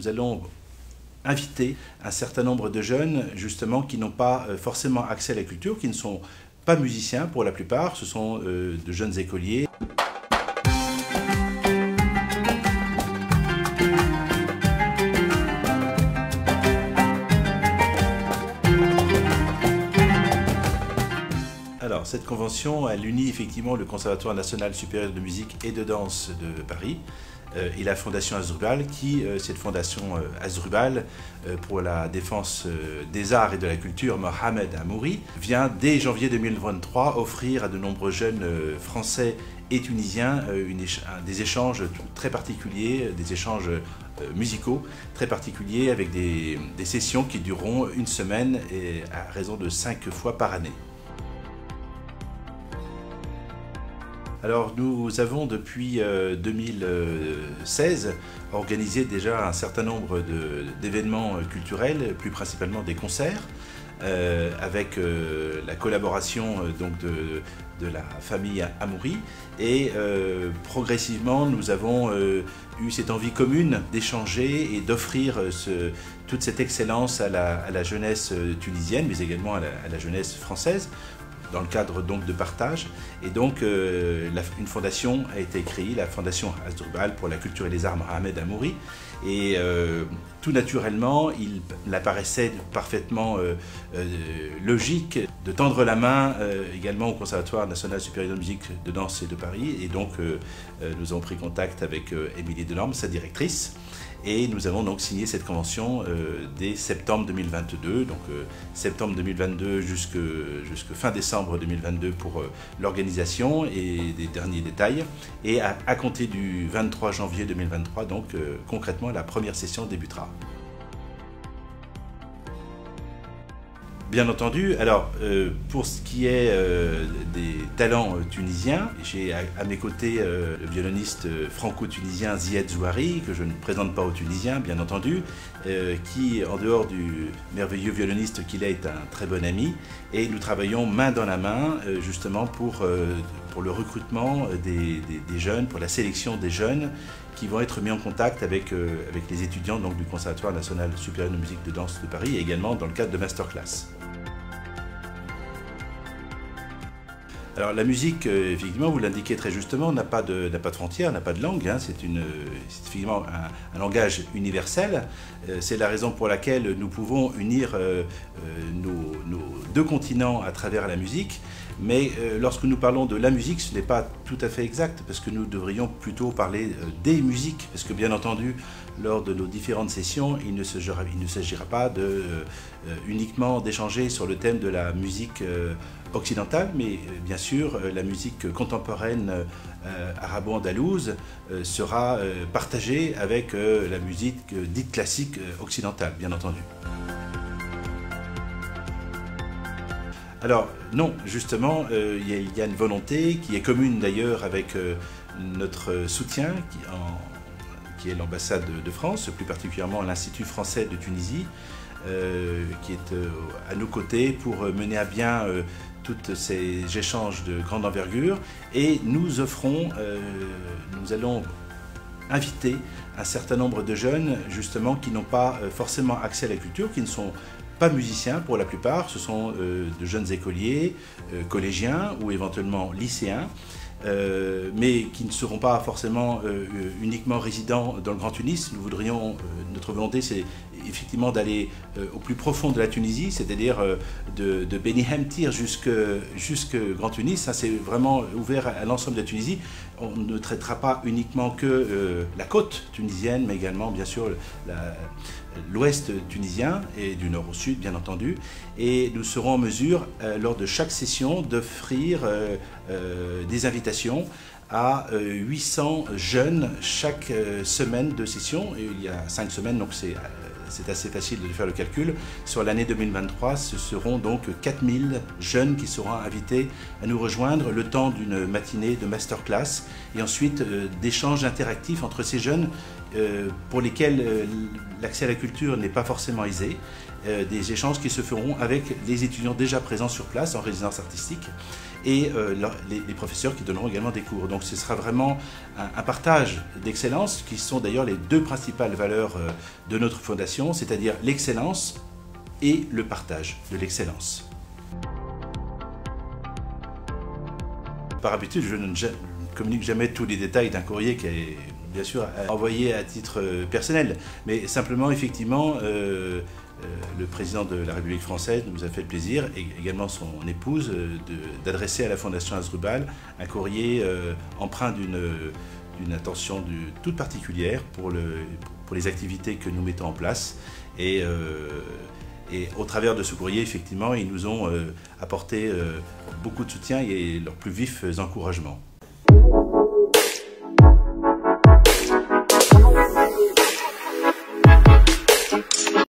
nous allons inviter un certain nombre de jeunes justement qui n'ont pas forcément accès à la culture, qui ne sont pas musiciens pour la plupart, ce sont de jeunes écoliers. Alors, cette convention, elle unit effectivement le Conservatoire national supérieur de musique et de danse de Paris et la Fondation Hasdrubal, qui, cette Fondation Hasdrubal pour la défense des arts et de la culture, Mohamed Amouri, vient dès janvier 2023 offrir à de nombreux jeunes français et tunisiens des échanges très particuliers, des échanges musicaux très particuliers avec des sessions qui dureront une semaine et à raison de 5 fois par année. Alors nous avons depuis 2016 organisé déjà un certain nombre d'événements culturels, plus principalement des concerts, avec la collaboration donc de la famille Amouri. Et progressivement nous avons eu cette envie commune d'échanger et d'offrir toute cette excellence à la jeunesse tunisienne, mais également à la jeunesse française, dans le cadre donc de partage. Et donc une fondation a été créée, la Fondation Hasdrubal pour la culture et les arts Mohamed Amouri. Et tout naturellement, il apparaissait parfaitement logique de tendre la main également au Conservatoire national supérieur de musique, de danse et de Paris. Et donc nous avons pris contact avec Émilie Delorme, sa directrice. Et nous avons donc signé cette convention dès septembre 2022, donc septembre 2022 jusque fin décembre 2022 pour l'organisation et des derniers détails. Et à compter du 23 janvier 2023, donc concrètement, la première session débutera. Bien entendu, alors pour ce qui est des talents tunisiens, j'ai à mes côtés le violoniste franco-tunisien Ziad Zouari, que je ne présente pas aux Tunisiens bien entendu, qui en dehors du merveilleux violoniste qu'il est un très bon ami, et nous travaillons main dans la main justement pour le recrutement des jeunes, pour la sélection des jeunes qui vont être mis en contact avec les étudiants donc, du Conservatoire national supérieur de musique de danse de Paris, et également dans le cadre de masterclass. Alors la musique, effectivement, vous l'indiquez très justement, n'a pas de frontières, n'a pas de langue, hein, c'est effectivement un langage universel. C'est la raison pour laquelle nous pouvons unir nos deux continents à travers la musique. Mais lorsque nous parlons de la musique, ce n'est pas tout à fait exact, parce que nous devrions plutôt parler des musiques, parce que bien entendu, lors de nos différentes sessions, il ne s'agira pas uniquement d'échanger sur le thème de la musique occidentale, mais bien sûr, la musique contemporaine arabo-andalouse sera partagée avec la musique dite classique occidentale, bien entendu. Alors non, justement, il y a une volonté qui est commune d'ailleurs avec notre soutien qui est l'ambassade de France, plus particulièrement l'Institut français de Tunisie, qui est à nos côtés pour mener à bien tous ces échanges de grande envergure. Et nous allons inviter un certain nombre de jeunes justement qui n'ont pas forcément accès à la culture, qui ne sont pas musiciens pour la plupart, ce sont de jeunes écoliers, collégiens ou éventuellement lycéens, mais qui ne seront pas forcément uniquement résidents dans le Grand Tunis. Notre volonté, c'est effectivement d'aller au plus profond de la Tunisie, c'est-à-dire de Beni Hemtir jusque Grand Tunis. Ça, c'est vraiment ouvert à l'ensemble de la Tunisie. On ne traitera pas uniquement que la côte tunisienne, mais également, bien sûr, l'ouest tunisien et du nord au sud, bien entendu. Et nous serons en mesure, lors de chaque session, d'offrir des invitations à 800 jeunes chaque semaine de session. Et il y a 5 semaines, donc c'est assez facile de faire le calcul. Sur l'année 2023, ce seront donc 4000 jeunes qui seront invités à nous rejoindre le temps d'une matinée de masterclass et ensuite d'échanges interactifs entre ces jeunes pour lesquels l'accès à la culture n'est pas forcément aisé, des échanges qui se feront avec les étudiants déjà présents sur place en résidence artistique et les professeurs qui donneront également des cours. Donc ce sera vraiment un partage d'excellence qui sont d'ailleurs les deux principales valeurs de notre fondation, c'est-à-dire l'excellence et le partage de l'excellence. Par habitude, je ne communique jamais tous les détails d'un courrier qui est bien sûr envoyé à titre personnel, mais simplement effectivement le président de la République française nous a fait le plaisir, et également son épouse, d'adresser à la Fondation Hasdrubal un courrier empreint d'une attention toute particulière pour les activités que nous mettons en place. Et au travers de ce courrier, effectivement, ils nous ont apporté beaucoup de soutien et leurs plus vifs encouragements.